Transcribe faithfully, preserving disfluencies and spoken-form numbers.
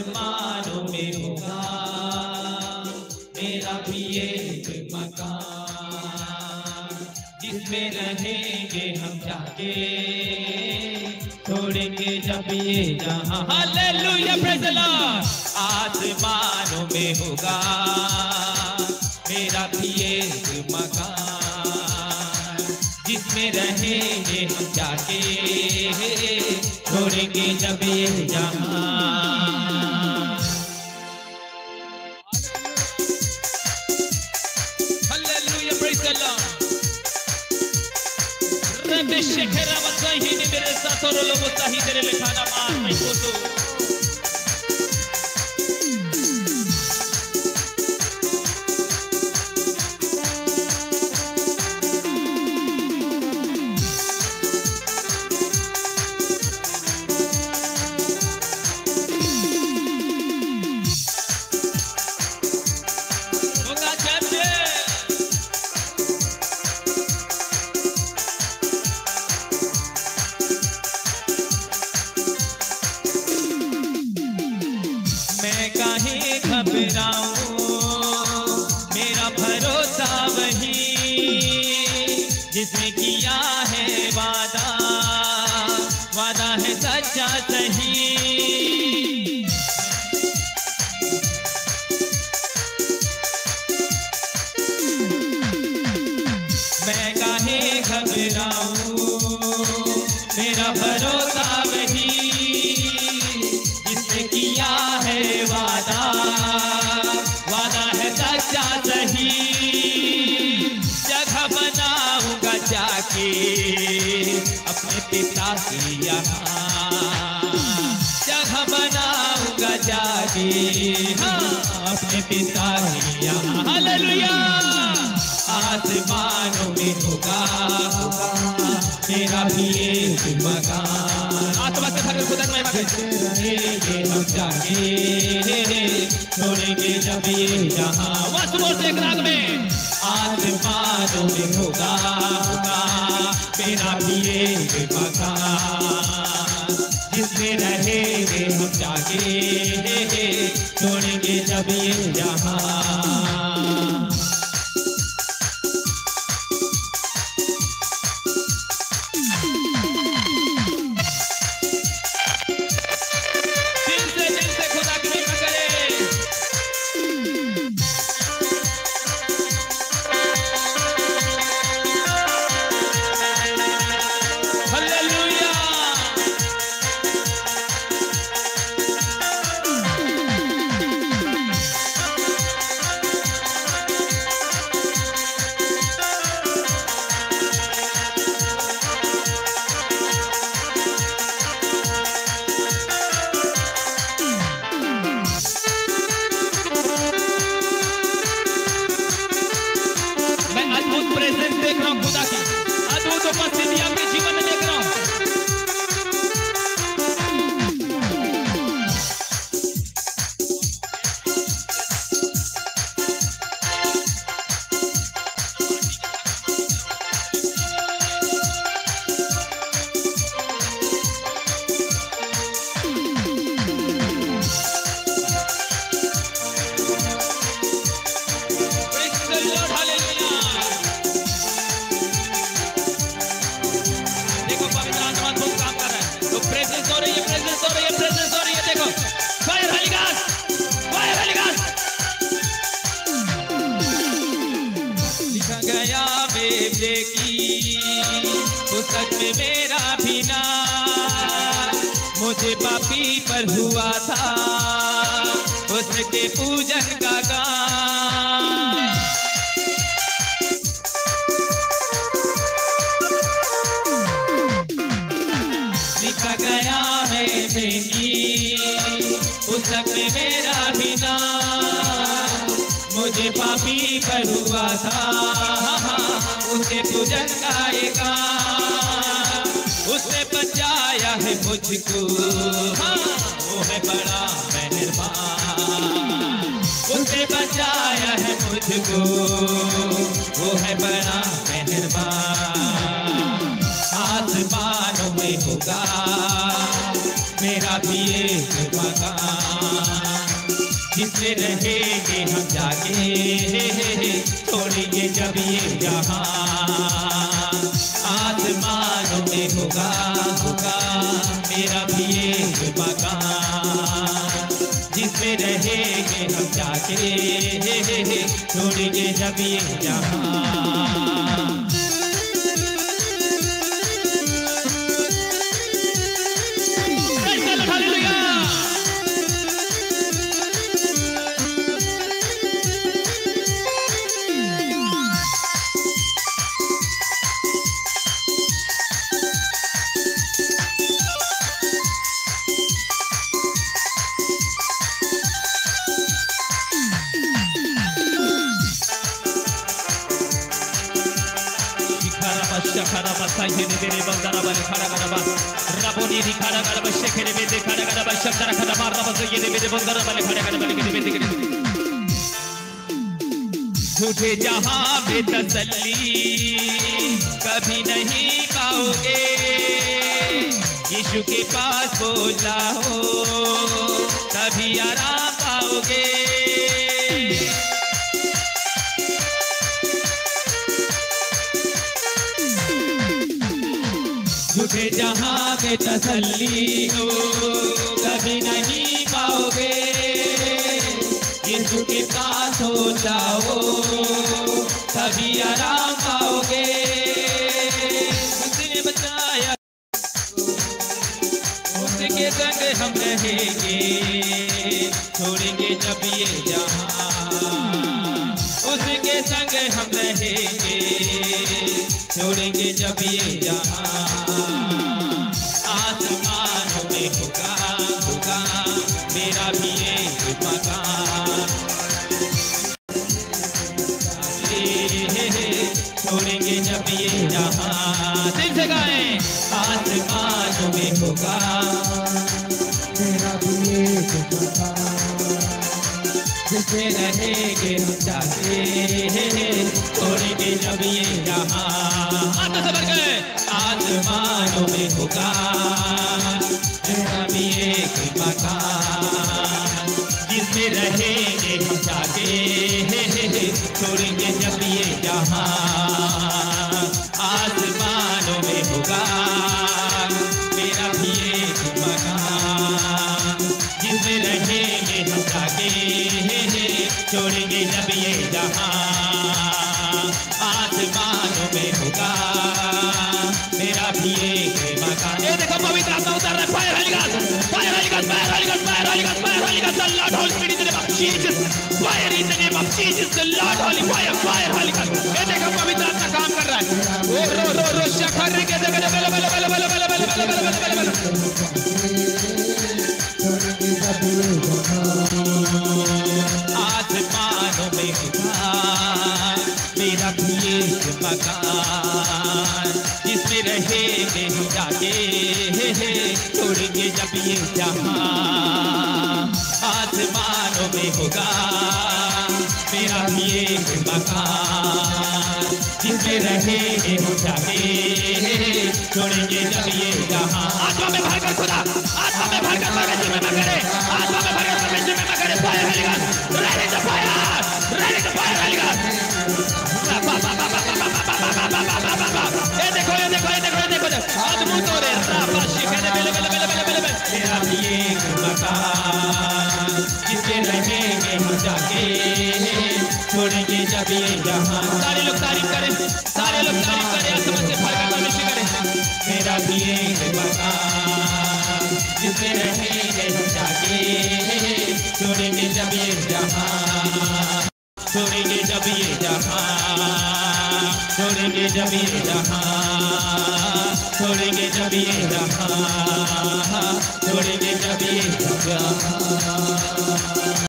आसमानों में होगा मेरा भी एक मकान, जिसमें रहेंगे हम जाके, छोड़ेंगे जब ये जहां। Hallelujah, praise the Lord. आसमानों में होगा मेरा भी एक मकान, जिसमें रहेंगे हम जाके, छोड़ेंगे जब ये जहां। Hallelujah, praise the Lord. रब शेखरा वसाही ने मेरे साथ और लोगों साही तेरे लिखाना मार नहीं को तो घबराऊं, मेरा भरोसा वही जिसने किया है वादा, वादा है सच्चा सही। मैं काहे घबराऊं, मेरा भरोसा वही जिसने किया है वादा, वादा है सच्चा सही। जगह बनाऊंगा जाके अपने पिता की यहाँ, जगह बनाऊंगा जाके हाँ अपने पिता की यहाँ। हालेलुया। आसमानों में होगा मेरा भी एक मकान, आत्मा से भरकर खुदा में रहेंगे हम जाके, छोड़ेंगे जब ये जहां। वह से एक राग में आसमानों में होगा मेरा भी एक मकान, जिसमें रहेंगे हम जाके, छोड़ेंगे जब ये जहां। देख रहा हूं खुदा की अद्भुत उपस्थिति आपके जीवन में देख रहा हूं। पुस्तक में मेरा भी नाम, मुझे पापी पर हुआ था उसके पूजन का काम। लिखा गया है मेरी पुस्तक में मेरा भी नाम, मुझे पापी पर हुआ था उसके पूजन का एक काम। उसने बचाया है मुझको हाँ वो है बड़ा मेहरबान, उसने बचाया है मुझको वो है बड़ा मेहरबान। आसमानों में होगा मेरा भी एक मकान, जिसमें रहेंगे हम जाके, छोड़ेंगे जब ये जहां। आसमानों में होगा होगा मेरा भी एक मकान, जिसमें रहेंगे हम जाके, छोड़ेंगे जब ये जहां। Shakara basa yene bere bandara bale khada kada ba raboni ri khada kada ba shekere bede khada kada ba shabdara khada mar basa yene bere bandara bale khada kada bale kede bede kede झूठे जहां में तसल्ली कभी नहीं पाओगे, यीशु के पास बोला हो तभी आराम पाओगे। झूठे जहां में तसल्ली हो कभी नहीं पाओगे, यीशु के पास हो जाओ तभी आराम पाओगे। उसने बताया उसके संग हम रहेंगे, छोड़ेंगे जब ये जहां। उसके संग हम रहेंगे, छोड़ेंगे जब ये जहां। आसमानों में होगा होगा मेरा भी एक मकान, छोड़ेंगे जब ये जहां। दिल से गाएं। आसमानों में होगा मेरा भी एक मकान, जिसमें रहेंगे हम जाके, छोड़ेंगे जब ये जहां। आसमानों में होगा मेरा भी एक मकान, जिसमें रहेंगे हम जाके, छोड़ेंगे जब ये जहां। आसमानों में होगा मेरा भी एक मकान, जिसमें रहेंगे हम जाके, छोड़ेंगे जब ये जहां। आसमानों में होगा मेरा भी एक मकान। ये देखो पवित्र आत्मा उतर रहा है। Fire holy God, fire holy God, fire holy God, fire holy God, fire holy God. The Lord Holy Spirit in the name of Jesus. Fire in the name of Jesus. The Lord Holy Fire, fire holy God. ये देखो पवित्र आत्मा काम कर रहा है। ओ रो रो रो शखर के दे बले बले बले बले बले बले बले बले बले बले आसमानों में होगा मेरा भी एक मकान, जिसमें रहेंगे हम जाके, छोड़ेंगे जब ये जहां। आसमानों में होगा मेरा भी एक मकान, जिसमें रहेंगे हम जाके, छोड़ेंगे जब ये जहां। आत्मा में भरकर खुदा, आत्मा में भरकर परमेश्वर में करे, आत्मा में भरकर परमेश्वर में करे। Fire holy God, ready to fire, ready to fire holy God. ये देखो ये देखो ये देखो ये देखो अद्भुत हो रहे हैं। मेरा भी एक मकान, जिसमें रहेंगे हम जाके, छोड़ेंगे जब ये जहां। सारे लोग तारीफ करें, सारे लोग तारीफ करें, आसमान से भरकर परमेश्वर करें। मेरा भी एक मकान, जिसमें रहेंगे हम जाके, छोड़ेंगे जब ये जहां। छोड़ेंगे जब ये जहां, छोड़ेंगे जब ये जहां, छोड़ेंगे जब ये जहां, छोड़ेंगे जब ये जहां।